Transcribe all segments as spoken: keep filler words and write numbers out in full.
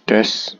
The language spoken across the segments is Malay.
Test.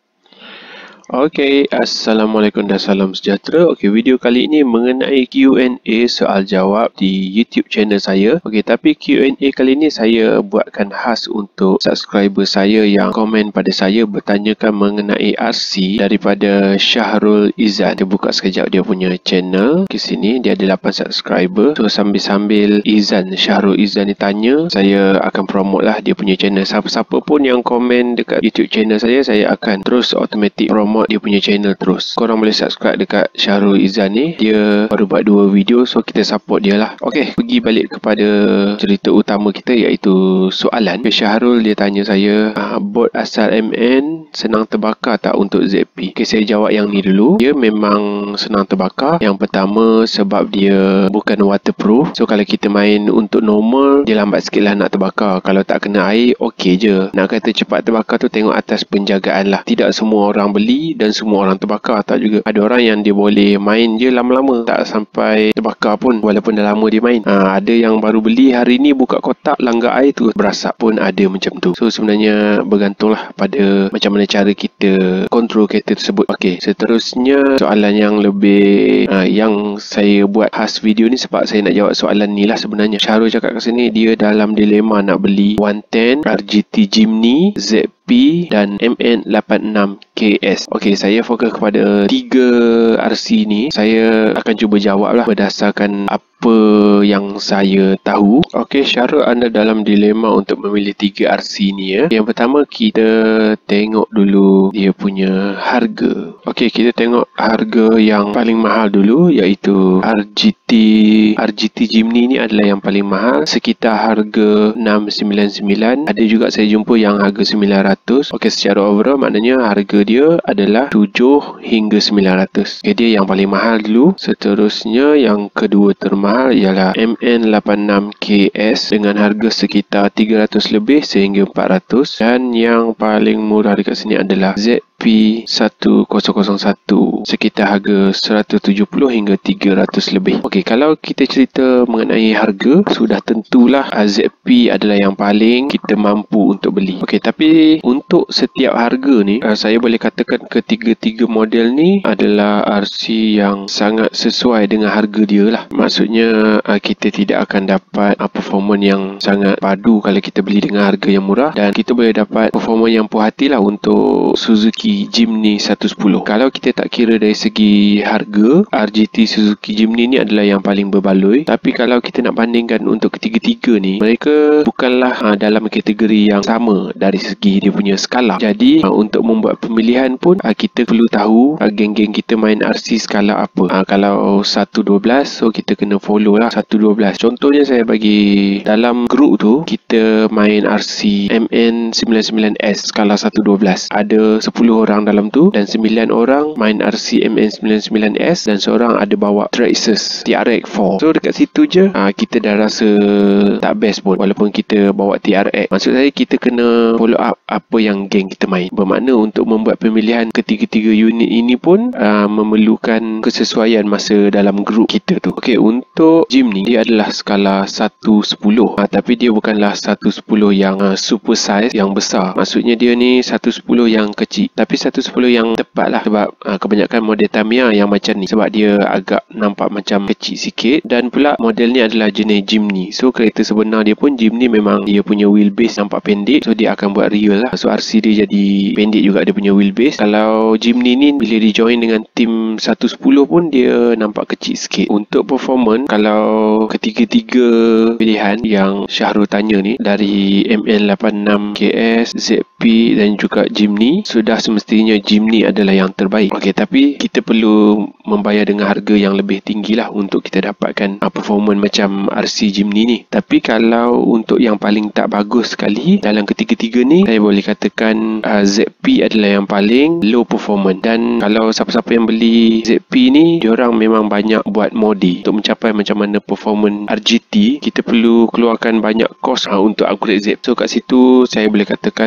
Okey, Assalamualaikum dan salam sejahtera. Okey, video kali ini mengenai Q and A soal jawab di YouTube channel saya. Okey, tapi Q and A kali ini saya buatkan khas untuk subscriber saya yang komen pada saya bertanyakan mengenai R C daripada Syahrul Izan. Kita buka sekejap dia punya channel. Di sini dia ada lapan subscriber. So sambil-sambil Izan, Syahrul Izan ni tanya, saya akan promote lah dia punya channel. Siapa-siapa pun yang komen dekat YouTube channel saya, saya akan terus automatic promote dia punya channel terus. Korang boleh subscribe dekat Syahrul Izan ni. Dia baru buat dua video, so kita support dia lah. Okey, pergi balik kepada cerita utama kita, iaitu soalan. Syahrul dia tanya saya, ah, bot asal M N senang terbakar tak untuk Z P? Okey, saya jawab yang ni dulu. Dia memang senang terbakar. Yang pertama sebab dia bukan waterproof. So kalau kita main untuk normal, dia lambat sikit lah nak terbakar. Kalau tak kena air, okey je. Nak kata cepat terbakar tu tengok atas penjagaan lah. Tidak semua orang beli dan semua orang terbakar, tak juga. Ada orang yang dia boleh main je lama-lama, tak sampai terbakar pun walaupun dah lama dia main. ha, Ada yang baru beli hari ni, buka kotak langgar air tu berasap pun ada macam tu. So sebenarnya bergantunglah pada macam mana cara kita kontrol kereta tersebut. Okey, seterusnya soalan yang lebih ha, yang saya buat khas video ni sebab saya nak jawab soalan ni lah sebenarnya. Syahrul cakap kat sini dia dalam dilema nak beli one ten, R G T Jimny, Z P dan M N lapan enam K S. Okey, saya fokus kepada tiga R C ni. Saya akan cuba jawab lah berdasarkan apa yang saya tahu. Okey, Syahrul, anda dalam dilema untuk memilih tiga R C ni ya. Yang pertama, kita tengok dulu dia punya harga. Okey, kita tengok harga yang paling mahal dulu, iaitu R G T R G T Jimny ni adalah yang paling mahal, sekitar harga enam sembilan sembilan. Ada juga saya jumpa yang harga sembilan ratus. Okey, secara overall maknanya harga dia adalah tujuh hingga sembilan ratus. Okey, dia yang paling mahal dulu. Seterusnya yang kedua termahal ialah M N lapan enam K S dengan harga sekitar tiga ratus lebih sehingga empat ratus, dan yang paling murah dekat sini adalah Z P satu kosong satu sekitar harga seratus tujuh puluh hingga tiga ratus lebih. Okey, kalau kita cerita mengenai harga, sudah tentulah Z P adalah yang paling kita mampu untuk beli. Okey, tapi untuk setiap harga ni, saya boleh katakan ketiga-tiga model ni adalah R C yang sangat sesuai dengan harga dia lah. Maksudnya kita tidak akan dapat performance yang sangat padu kalau kita beli dengan harga yang murah, dan kita boleh dapat performance yang puas hati lah untuk Suzuki Jimny seratus sepuluh. Kalau kita tak kira dari segi harga, R G T Suzuki Jimny ni adalah yang paling berbaloi. Tapi kalau kita nak bandingkan untuk ketiga-tiga ni, mereka bukanlah ha, dalam kategori yang sama dari segi dia punya skala. Jadi ha, untuk membuat pemilihan pun ha, kita perlu tahu ha, geng-geng kita main R C skala apa. ha, Kalau seratus dua belas, so kita kena follow lah seratus dua belas. Contohnya saya bagi dalam grup tu, kita main R C M N sembilan sembilan S skala seratus dua belas. Ada sepuluh orang dalam tu, dan sembilan orang main R C M N sembilan sembilan S, dan seorang ada bawa Traxxas T R X empat. So dekat situ je ha, kita dah rasa tak best pun walaupun kita bawa T R X. Maksud saya kita kena follow up apa yang geng kita main. Bermakna untuk membuat pemilihan ketiga-tiga unit ini pun uh, memerlukan kesesuaian masa dalam grup kita tu. Okey, untuk Jimny dia adalah skala seratus sepuluh, ha, tapi dia bukanlah seratus sepuluh yang uh, super size yang besar. Maksudnya dia ni seratus sepuluh yang kecil, tapi seratus sepuluh yang tepat lah. Sebab uh, kebanyakan model Tamiya yang macam ni, sebab dia agak nampak macam kecil sikit, dan pula model ni adalah jenis Jimny. So kereta sebenar dia pun Jimny memang dia punya wheelbase nampak pendek, so dia akan buat real lah. So R C dia jadi pendek juga dia punya wheelbase. Kalau Jimny ni bila di join dengan tim seratus sepuluh pun dia nampak kecil sikit. Untuk performance, kalau ketiga-tiga pilihan yang Syahrul tanya ni, dari M N lapan enam K S, Z P dan juga Jimny, sudah semestinya Jimny adalah yang terbaik. Okey, tapi kita perlu membayar dengan harga yang lebih tinggi lah untuk kita dapatkan uh, performance macam R C Jimny ni. Tapi kalau untuk yang paling tak bagus sekali dalam ketiga-tiga ni, saya boleh katakan uh, Z P adalah yang paling low performance. Dan kalau siapa-siapa yang beli Z P ni, diorang memang banyak buat modi untuk mencapai macam mana performance R G T. Kita perlu keluarkan banyak kos uh, untuk upgrade Z P. So kat situ saya boleh katakan uh,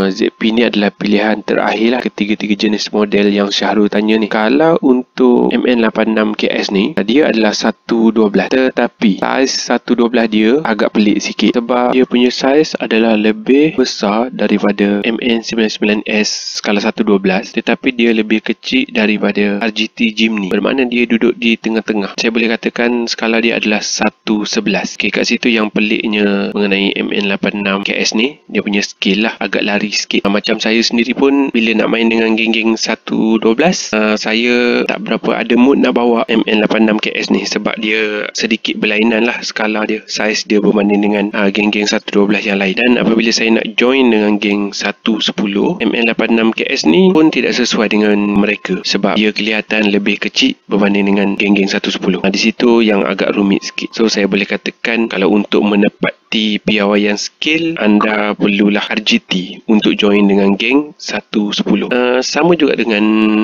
uh, Z P ni adalah pilihan terakhir lah ketiga-tiga jenis model yang Syahrul tanya ni. Kalau untuk M N lapan enam K S ni, dia adalah seratus dua belas, tetapi saiz seratus dua belas dia agak pelik sikit sebab dia punya saiz adalah lebih besar daripada M N sembilan puluh sembilan S skala seratus dua belas, tetapi dia lebih kecil daripada R G T Jimny. Bermakna dia duduk di tengah-tengah. Saya boleh katakan skala dia adalah seratus sebelas. Okay, kat situ yang peliknya mengenai M N lapan enam K S ni, dia punya skill lah agak lari sikit. Macam saya sendiri pun bila nak main dengan geng-geng seratus dua belas, uh, saya tak berapa ada mood nak bawa M N lapan enam K S ni sebab dia sedikit berlainan lah skala dia, saiz dia berbanding dengan uh, geng-geng seratus dua belas yang lain. Dan apabila saya nak join dengan geng seratus sepuluh, M N lapan enam K S ni pun tidak sesuai dengan mereka sebab dia kelihatan lebih kecil berbanding dengan geng-geng seratus sepuluh. Nah, di situ yang agak rumit sikit. So saya boleh katakan kalau untuk menepati piawaian skill, anda perlulah R G T untuk join dengan geng seratus sepuluh. Uh, sama juga dengan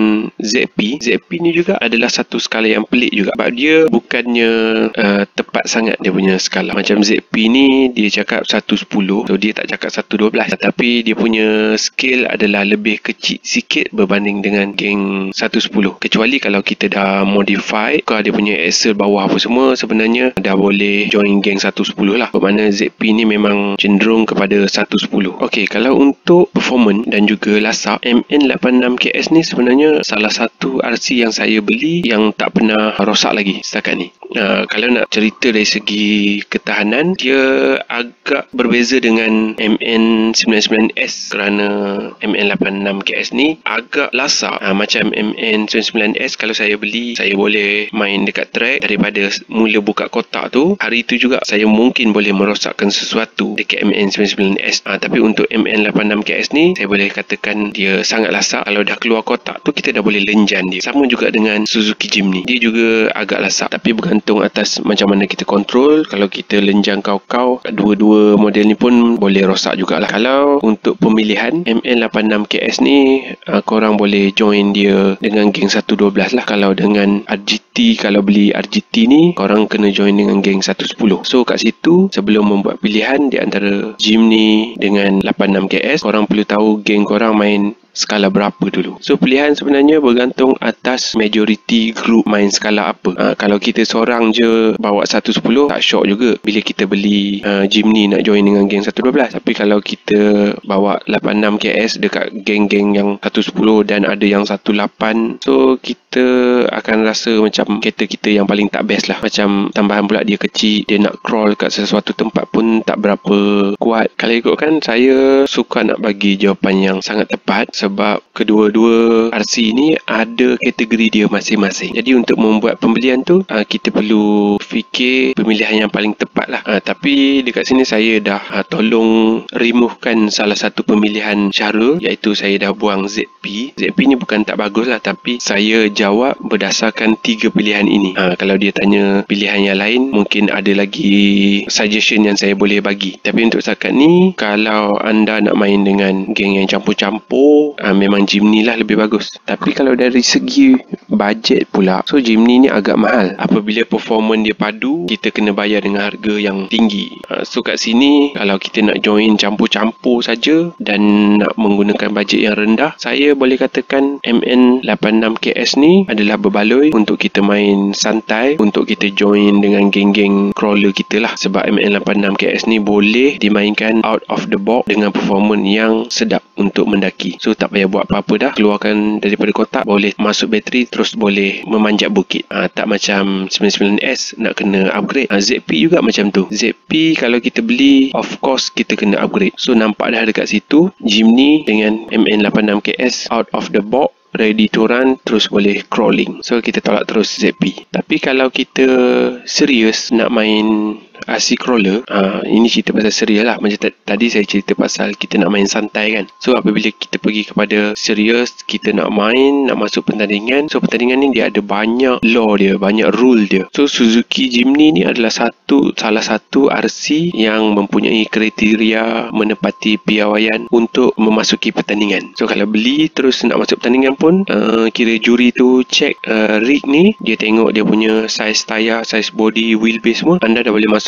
Z P. Z P ni juga adalah satu skala yang pelik juga sebab dia bukannya uh, tepat sangat dia punya skala. Macam Z P ni dia cakap seratus sepuluh, so dia tak cakap seratus dua belas, tapi dia punya skill adalah lebih kecil sikit berbanding dengan geng seratus sepuluh. Kecuali kalau kita dah modify, kalau dia punya Excel bawah apa semua, sebenarnya dah boleh join geng seratus sepuluh lah. Bermakna Z P ni memang cenderung kepada seratus sepuluh. Okey, kalau untuk performance dan juga lasak, M N lapan enam K S ni sebenarnya salah satu R C yang saya beli yang tak pernah rosak lagi setakat ni. Uh, kalau nak cerita dari segi ketahanan, dia agak berbeza dengan M N sembilan puluh sembilan S kerana M N lapan enam K S ni agak lasak. Uh, macam M N sembilan puluh sembilan S, kalau saya beli, saya boleh main dekat track daripada mula buka kotak tu, hari tu juga saya mungkin boleh merosakkan sesuatu dekat M N sembilan puluh sembilan S. Uh, tapi untuk M N lapan enam K S ni, saya boleh katakan dia sangat lasak. Kalau dah keluar kotak tu, kita dah boleh lenjan dia. Sama juga dengan Suzuki Jimny, dia juga agak lasak, tapi bergantung atas macam mana kita kontrol. Kalau kita lenjang kau-kau, dua-dua model ni pun boleh rosak jugalah. Kalau untuk pemilihan M N lapan enam K S ni, uh, korang boleh join dia dengan geng seratus dua belas lah. Kalau dengan R G T, kalau beli R G T ni, korang kena join dengan geng seratus sepuluh. So kat situ, sebelum membuat pilihan di antara Jimny dengan lapan enam K S, korang perlu tahu geng korang main skala berapa dulu. So pilihan sebenarnya bergantung atas majority group main skala apa. Ha, kalau kita seorang je bawa seratus sepuluh, tak syok juga bila kita beli uh, Jimny nak join dengan geng seratus dua belas. Tapi kalau kita bawa lapan enam K S dekat geng-geng yang seratus sepuluh dan ada yang seratus lapan, so kita akan rasa macam kereta kita yang paling tak best lah. Macam tambahan pula dia kecil, dia nak crawl kat sesuatu tempat pun tak berapa kuat. Kalau ikutkan, saya suka nak bagi jawapan yang sangat tepat sebab kedua-dua R C ni ada kategori dia masing-masing. Jadi untuk membuat pembelian tu, uh, kita perlu fikir pemilihan yang paling tepat lah. Uh, tapi dekat sini saya dah uh, tolong removekan salah satu pemilihan Syahrul, iaitu saya dah buang Z P. Z P ni bukan tak bagus lah, tapi saya jawab berdasarkan tiga pilihan ini. Uh, kalau dia tanya pilihan yang lain, mungkin ada lagi suggestion yang saya boleh bagi. Tapi untuk setakat ni, kalau anda nak main dengan geng yang campur-campur, uh, memang Jimny lah lebih bagus. Tapi kalau dari segi bajet pula, so Jimny ni agak mahal. Apabila performance dia padu, kita kena bayar dengan harga yang tinggi. uh, So kat sini, kalau kita nak join campur-campur saja dan nak menggunakan bajet yang rendah, saya boleh katakan M N lapan enam K S ni adalah berbaloi untuk kita main santai, untuk kita join dengan geng-geng crawler kita lah. Sebab M N lapan enam K S ni boleh dimainkan out of the box dengan performance yang sedap untuk mendaki. So tak payah buat apa-apa dah, keluarkan daripada kotak, boleh masuk bateri, terus boleh memanjat bukit. ha, Tak macam sembilan puluh sembilan S nak kena upgrade. ha, Z P juga macam tu. Z P kalau kita beli, of course kita kena upgrade. So nampak dah dekat situ, Jimny dengan M N lapan enam K S out of the box, ready to run, terus boleh crawling. So kita tolak terus Z P. Tapi kalau kita serius nak main R C crawler, uh, ini cerita pasal serius lah. Macam tadi saya cerita pasal kita nak main santai kan. So apabila kita pergi kepada serius, kita nak main, nak masuk pertandingan, so pertandingan ni dia ada banyak law dia, banyak rule dia. So Suzuki Jimny ni adalah satu salah satu R C yang mempunyai kriteria menepati piawaian untuk memasuki pertandingan. So kalau beli terus nak masuk pertandingan pun, uh, kira juri tu check uh, rig ni, dia tengok dia punya saiz tayar, saiz body, wheelbase semua, anda dah boleh masuk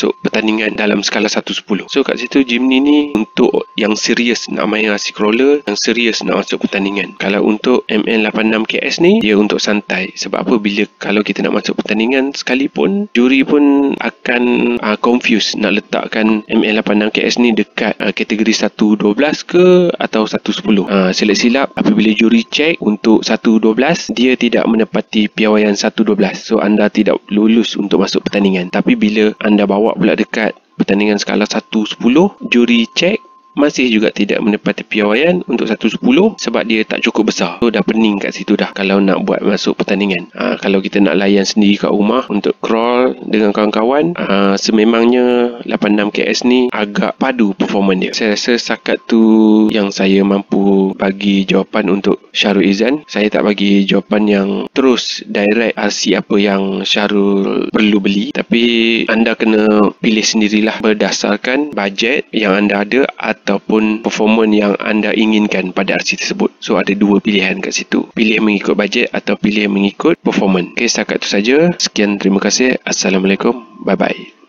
masuk pertandingan dalam skala satu sepuluh. So kat situ Jimny ni untuk yang serius nak main R C crawler, yang serius nak masuk pertandingan. Kalau untuk M N lapan enam K S ni, dia untuk santai. Sebab apa, bila kalau kita nak masuk pertandingan sekalipun, juri pun akan uh, confuse nak letakkan M N lapan enam K S ni dekat uh, kategori satu dua belas ke atau satu sepuluh. Uh, silap-silap apabila juri cek untuk satu dua belas, dia tidak menepati piawaian satu dua belas. So anda tidak lulus untuk masuk pertandingan. Tapi bila anda bawa pula dekat pertandingan skala satu sepuluh, juri cek masih juga tidak menepati piawaian untuk satu sepuluh sebab dia tak cukup besar. So dah pening kat situ dah kalau nak buat masuk pertandingan. Ha, kalau kita nak layan sendiri kat rumah untuk crawl dengan kawan-kawan, ha, sememangnya lapan enam K S ni agak padu performan dia. Saya rasa setakat tu yang saya mampu bagi jawapan untuk Syahrul Izzan. Saya tak bagi jawapan yang terus direct R C apa yang Syahrul perlu beli, tapi anda kena pilih sendirilah berdasarkan bajet yang anda ada ataupun performan yang anda inginkan pada R C tersebut. So ada dua pilihan kat situ, pilih mengikut bajet atau pilih mengikut performan. Okay, setakat itu saja. Sekian, terima kasih. Assalamualaikum, bye bye.